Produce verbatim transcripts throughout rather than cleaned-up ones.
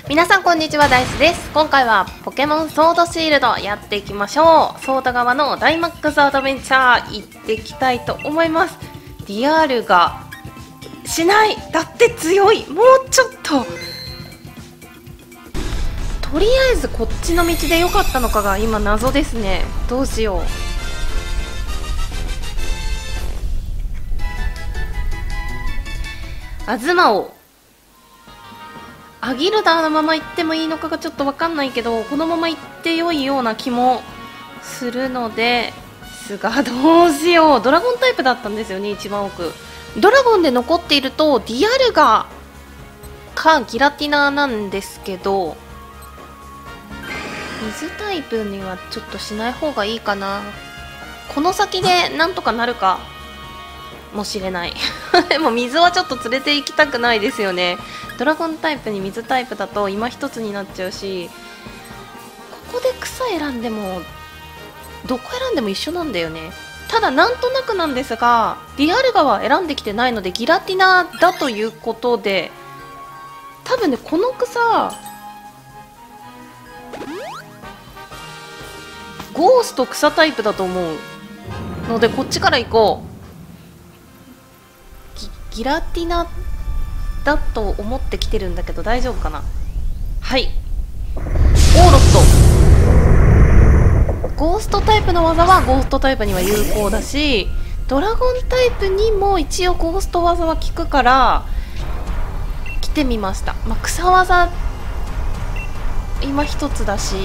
皆さんこんにちは、ダイスです。今回はポケモンソードシールドやっていきましょう。ソード側のダイマックスアドベンチャー行っていきたいと思います。ディアルがしない、だって強い、もうちょっと。とりあえずこっちの道で良かったのかが今謎ですね。どうしよう。アズマをアギルダーのまま行ってもいいのかがちょっと分かんないけど、このまま行って良いような気もするのですが、どうしよう。ドラゴンタイプだったんですよね、一番奥。ドラゴンで残っているとディアルガかギラティナなんですけど、水タイプにはちょっとしない方がいいかな。この先でなんとかなるかもしれないでも水はちょっと連れて行きたくないですよね。ドラゴンタイプに水タイプだと今一つになっちゃうし、ここで草選んでもどこ選んでも一緒なんだよね。ただなんとなくなんですが、ディアルガは選んできてないのでギラティナだということで、多分ねこの草ゴースト草タイプだと思うので、こっちから行こう。ギ, ギラティナだと思ってきてるんだけど大丈夫かな。はい、オーロット。ゴーストタイプの技はゴーストタイプには有効だし、ドラゴンタイプにも一応ゴースト技は効くから来てみました。まあ、草技今一つだし、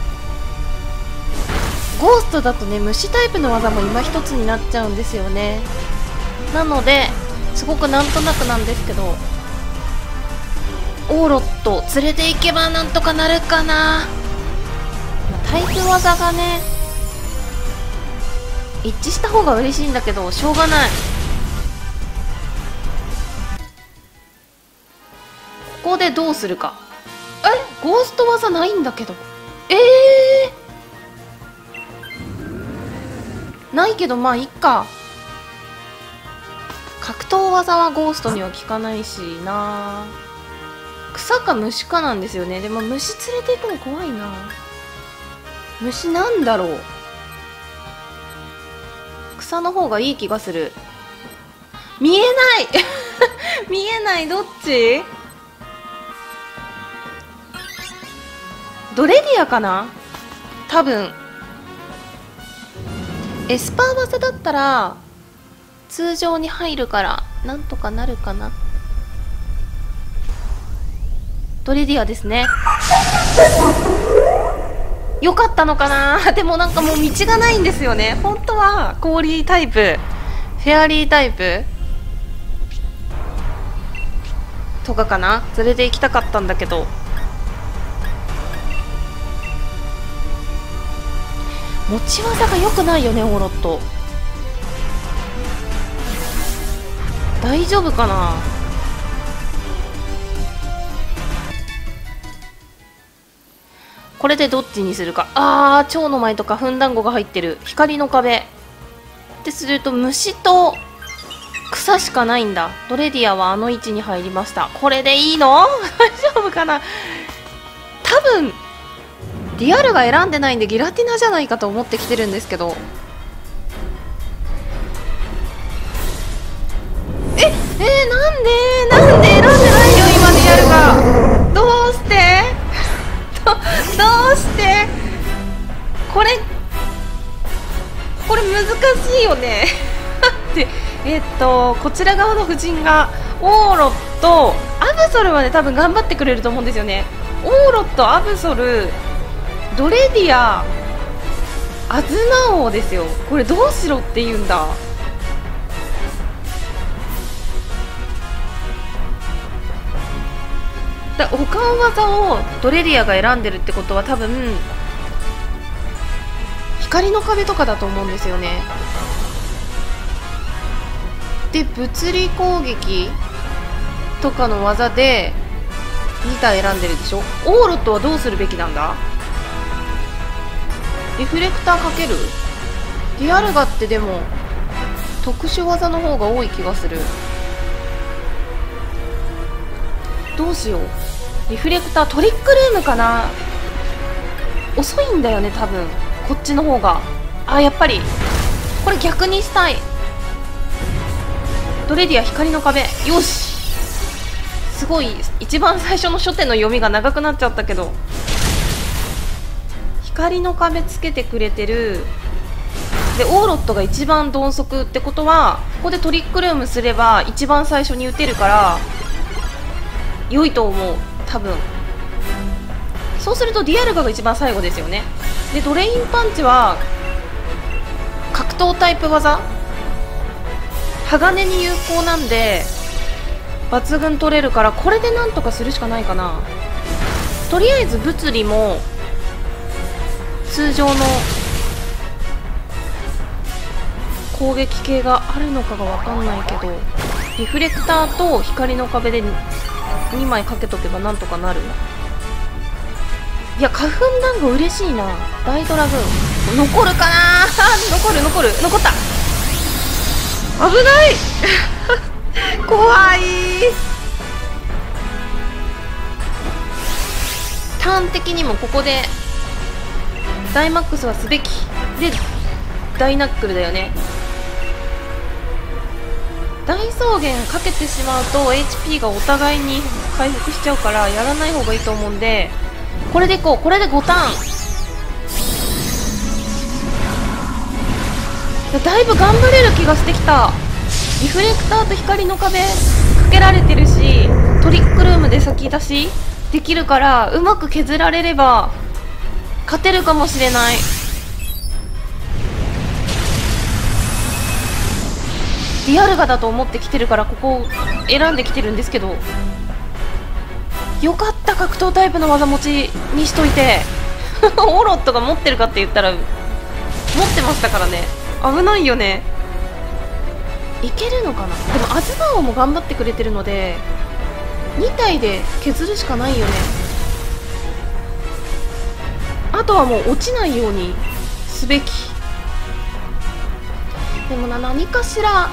ゴーストだとね虫タイプの技も今一つになっちゃうんですよね。なのですごくなんとなくなんですけど、オーロット連れて行けばなんとかなるかな。タイプ技がね一致した方が嬉しいんだけどしょうがない。ここでどうするか。え、ゴースト技ないんだけど。えー、ないけどまあいっか。格闘技はゴーストには効かないしな。草か虫かなんですよね。でも虫連れて行くの怖いな。虫なんだろう。草の方がいい気がする。見えない見えない。どっち？ドレディアかな多分。エスパー技だったら通常に入るからなんとかなるかな。ドレディアですね。よかったのかな。でもなんかもう道がないんですよね。本当は氷タイプ、フェアリータイプとかかな、連れて行きたかったんだけど、持ち技が良くないよね、オーロット。大丈夫かな。これでどっちにするか。あー、蝶の舞とかふんだんごが入ってる。光の壁ってすると虫と草しかないんだ。ドレディアはあの位置に入りました。これでいいの大丈夫かな。多分ディアルが選んでないんでギラティナじゃないかと思ってきてるんですけど。え、えー、なんでなんで選んでないよ今ディアルが。どうしてど, どうしてこれこれ難しいよねで、えっとこちら側の夫人がオーロット、アブソルはね多分頑張ってくれると思うんですよね。オーロット、アブソル、ドレディア、アズナ王ですよ。これどうしろって言うんだ。だ保管技をドレディアが選んでるってことは多分光の壁とかだと思うんですよね。で物理攻撃とかの技でに体選んでるでしょ。オーロットはどうするべきなんだ。リフレクターかける。ディアルガってでも特殊技の方が多い気がする。どうしよう。 リフレクタートリックルームかな。遅いんだよね多分こっちの方が。あ、やっぱりこれ逆にしたい。ドレディア光の壁、よし。すごい一番最初の初手の読みが長くなっちゃったけど、光の壁つけてくれてる。でオーロットが一番鈍足ってことは、ここでトリックルームすれば一番最初に打てるから良いと思う多分。そうするとディアルガが一番最後ですよね。でドレインパンチは格闘タイプ技、鋼に有効なんで抜群取れるから、これでなんとかするしかないかな。とりあえず物理も通常の攻撃系があるのかが分かんないけど、リフレクターと光の壁でにまいかけとけばなんとかなる。いや花粉団子嬉しいな。大ドラグーン残るかな残る残る残った。危ない怖い。ターン的にもここでダイマックスはすべきで、ダイナックルだよね。大草原かけてしまうと エイチピー がお互いに回復しちゃうからやらない方がいいと思うんで、これでいこう。これでごターン。だいぶ頑張れる気がしてきた。リフレクターと光の壁かけられてるし、トリックルームで先出しできるから、うまく削られれば勝てるかもしれない。ディアルガだと思ってきてるからここを選んできてるんですけど、よかった格闘タイプの技持ちにしといてオロットが持ってるかって言ったら持ってましたからね。危ないよね。いけるのかな。でもアズマ王も頑張ってくれてるのでに体で削るしかないよね。あとはもう落ちないようにすべき。でもな、何かしら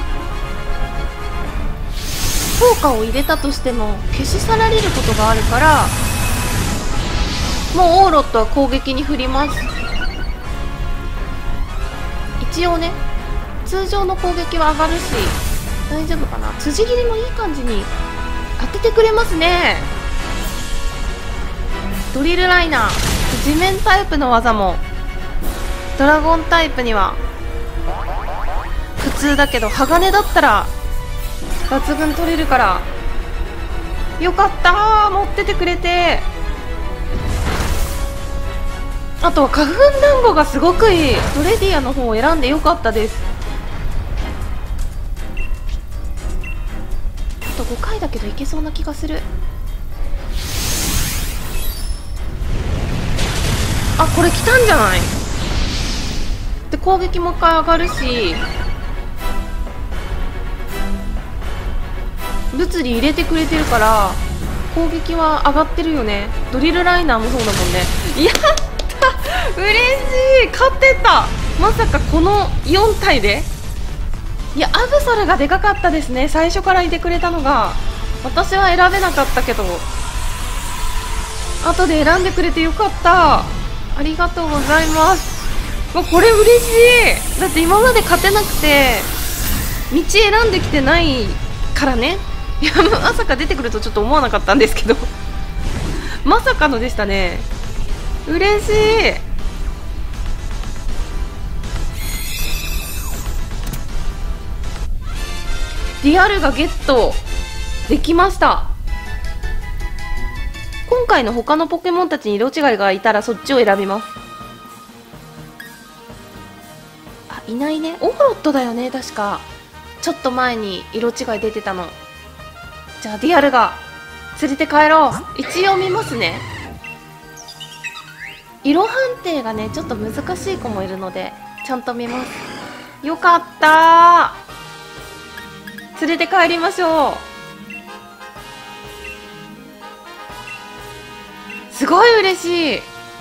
効果を入れたとしても消し去られることがあるから、もうオーロットは攻撃に振ります。一応ね通常の攻撃は上がるし大丈夫かな。辻切りもいい感じに当ててくれますね。ドリルライナー、地面タイプの技もドラゴンタイプには普通だけど、鋼だったら抜群取れるからよかったー。持っててくれて。あとは花粉団子がすごくいい。トレディアの方を選んでよかったです。あとごかいだけどいけそうな気がする。あ、これ来たんじゃない。で攻撃もう一回上がるし、物理入れてくれてるから攻撃は上がってるよね。ドリルライナーもそうだもんね。やった嬉しい。勝てた。まさかこのよん体で。いやアブソルがでかかったですね。最初からいてくれたのが。私は選べなかったけど後で選んでくれてよかった。ありがとうございます。もうこれ嬉しい。だって今まで勝てなくて道選んできてないからね。いやまさか出てくるとちょっと思わなかったんですけどまさかのでしたね。嬉しい。ディアルがゲットできました。今回の他のポケモンたちに色違いがいたらそっちを選びます。あ、いないね。オーロットだよね確か。ちょっと前に色違い出てたの。じゃあディアルが連れて帰ろう。一応見ますね。色判定がねちょっと難しい子もいるのでちゃんと見ます。よかったー。連れて帰りましょう。すごい嬉しい。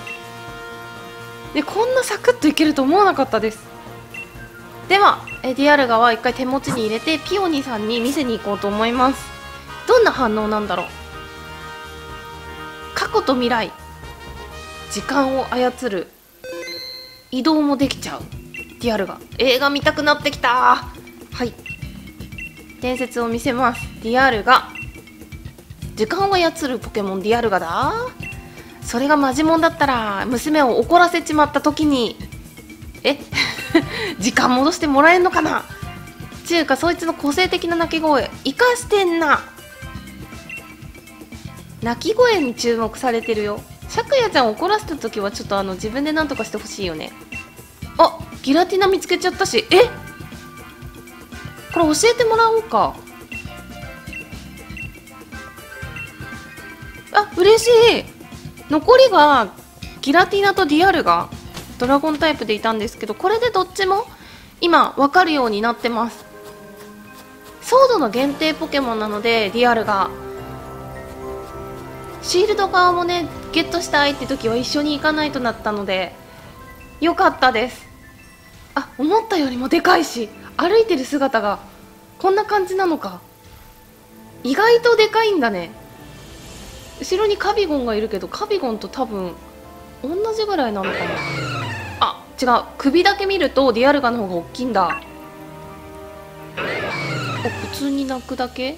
でこんなサクッといけると思わなかったです。ではディアルガは一回手持ちに入れてピオニさんに見せに行こうと思います。どんな反応なんだろう。 過去と未来、時間を操る、移動もできちゃうディアルガ。映画見たくなってきた。はい、伝説を見せます。ディアルガ、時間を操るポケモンディアルガだ。それがマジモンだったら娘を怒らせちまった時にえ時間戻してもらえんのかな。ちゅうかそいつの個性的な鳴き声生かしてんな。鳴き声に注目されてるよ。シャクヤちゃんを怒らせた時はちょっとあの自分で何とかしてほしいよね。あ、ギラティナ見つけちゃったし。え、これ教えてもらおうか。あ、嬉しい。残りがギラティナとディアルガ、ドラゴンタイプでいたんですけど、これでどっちも今分かるようになってます。ソードの限定ポケモンなのでディアルガ、シールド側もねゲットしたいって時は一緒に行かないとなったのでよかったです。あ、思ったよりもでかいし、歩いてる姿がこんな感じなのか。意外とでかいんだね。後ろにカビゴンがいるけど、カビゴンと多分同じぐらいなのかな。あ、違う、首だけ見るとディアルガの方が大きいんだ。お、普通に鳴くだけ。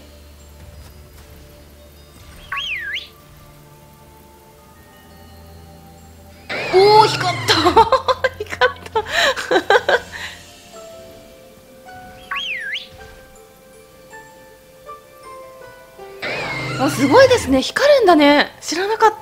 おお、光った光ったあ、すごいですね。光るんだね。知らなかった。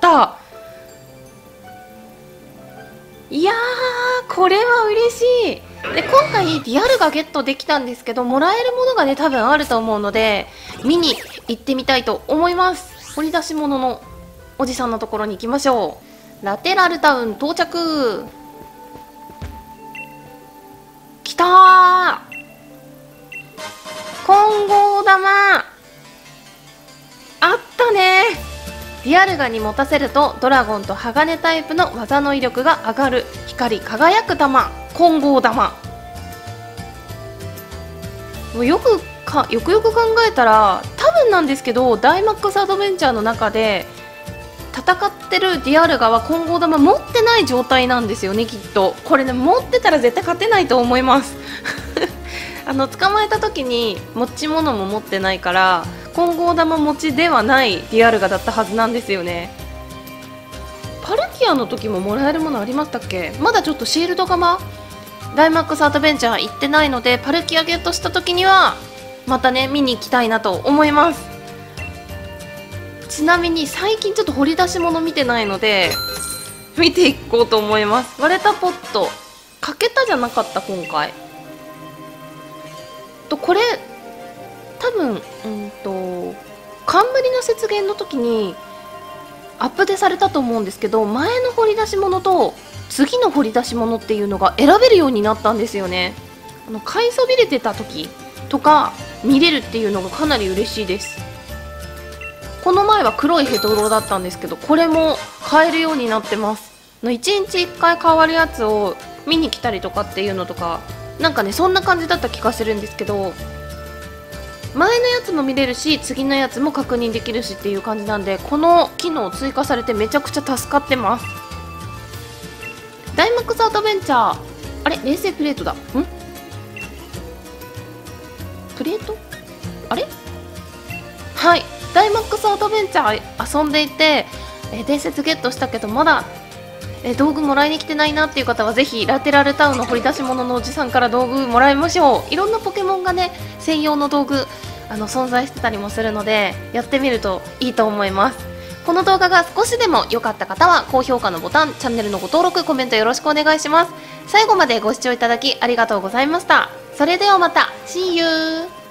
いやー、これは嬉しい。で、今回ディアルガゲットできたんですけど、もらえるものがね多分あると思うので見に行ってみたいと思います。掘り出し物のおじさんのところに行きましょう。ラテラルタウン到着。きたー、混合玉あったね。ディアルガに持たせるとドラゴンと鋼タイプの技の威力が上がる光り輝く玉、混合玉。もうよくかよくよく考えたら多分なんですけど、ダイマックスアドベンチャーの中で戦ってるディアルガは混合玉持ってない状態なんですよね、きっと。これね、持ってたら絶対勝てないと思いますあの捕まえた時に持ち物も持ってないから混合玉持ちではないディアルガだったはずなんですよね。パルキアの時ももらえるものありましたっけ。まだちょっとシールド釜ダイマックスアドベンチャー行ってないので、パルキアゲットした時にはまたね見に行きたいなと思います。ちなみに最近ちょっと掘り出し物見てないので見ていこうと思います。割れたポット欠けたじゃなかった今回と。これ多分うんと冠の雪原の時にアップデされたと思うんですけど、前の掘り出し物と次の掘り出し物っていうのが選べるようになったんですよね。あの買いそびれてた時とか見れるっていうのがかなり嬉しいです。この前は黒いヘドロだったんですけど、これも買えるようになってます。いちにちいっかい変わるやつを見に来たりとかっていうのとか、なんかねそんな感じだった気がするんですけど、前のやつも見れるし次のやつも確認できるしっていう感じなんで、この機能追加されてめちゃくちゃ助かってます。ダイマックスアドベンチャー、あれ冷静プレートだ。んプレートあれ、はい、ダイマックスアドベンチャー遊んでいて、えー、伝説ゲットしたけどまだ、えー、道具もらいに来てないなっていう方はぜひラテラルタウンの掘り出し物のおじさんから道具もらいましょう。いろんなポケモンがね専用の道具あの存在してたりもするのでやってみるといいと思います。この動画が少しでも良かった方は高評価のボタン、チャンネルのご登録、コメントよろしくお願いします。最後までご視聴いただきありがとうございました。それではまた See you!